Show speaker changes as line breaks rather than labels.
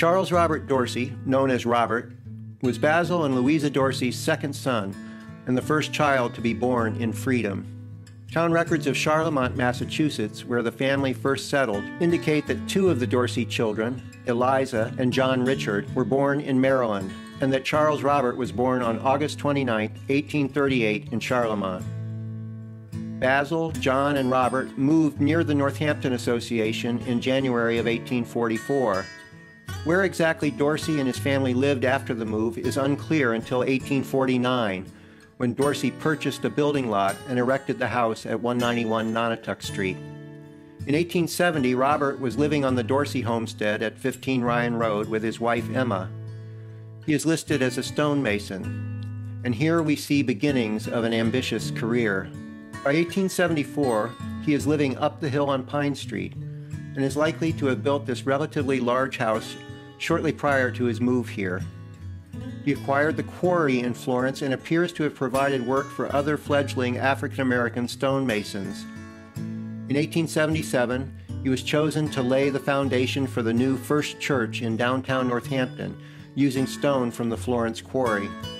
Charles Robert Dorsey, known as Robert, was Basil and Louisa Dorsey's second son and the first child to be born in freedom. Town records of Charlemont, Massachusetts, where the family first settled, indicate that two of the Dorsey children, Eliza and John Richard, were born in Maryland, and that Charles Robert was born on August 29, 1838 in Charlemont. Basil, John, and Robert moved near the Northampton Association in January of 1844. Where exactly Dorsey and his family lived after the move is unclear until 1849, when Dorsey purchased a building lot and erected the house at 191 Nonotuck Street. In 1870, Robert was living on the Dorsey homestead at 15 Ryan Road with his wife Emma. He is listed as a stonemason, and here we see beginnings of an ambitious career. By 1874, he is living up the hill on Pine Street and is likely to have built this relatively large house shortly prior to his move here. He acquired the quarry in Florence and appears to have provided work for other fledgling African-American stonemasons. In 1877, he was chosen to lay the foundation for the new First Church in downtown Northampton, using stone from the Florence quarry.